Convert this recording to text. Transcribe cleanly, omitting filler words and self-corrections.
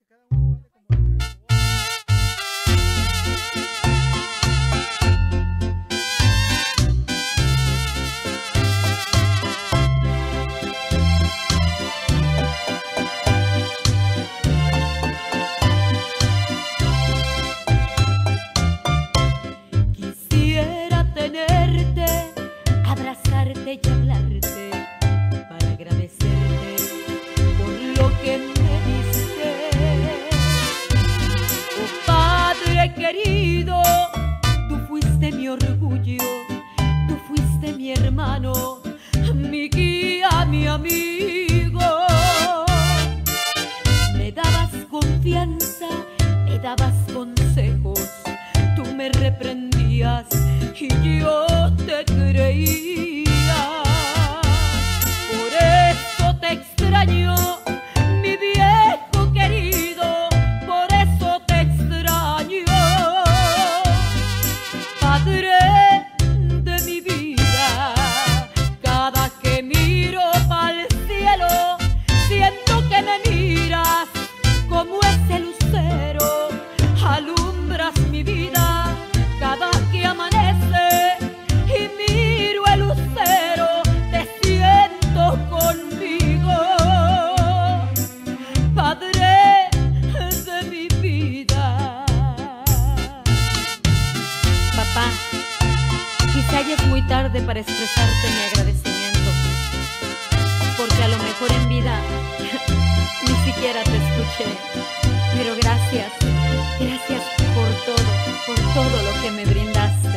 Quisiera tenerte, abrazarte y hablarte para agradecerte por lo que me diste. Oh Padre querido, tú fuiste mi orgullo, tú fuiste mi hermano, mi guía, mi amigo. Me dabas confianza, me dabas consejos, tú me reprendías y yo te creía. Por eso te extraño, mi viejo querido, por eso te extraño. Padre de mi vida, cada que miro pa'l cielo, siento que me miras como ese lucero, alumbras mi vida cada que amanece y miro el lucero, te siento conmigo. Padre de mi vida. Papá, quizá ya es muy tarde para expresarte mi agradecimiento, porque a lo mejor en vida ni siquiera te escuché, pero gracias por todo lo que me brindaste.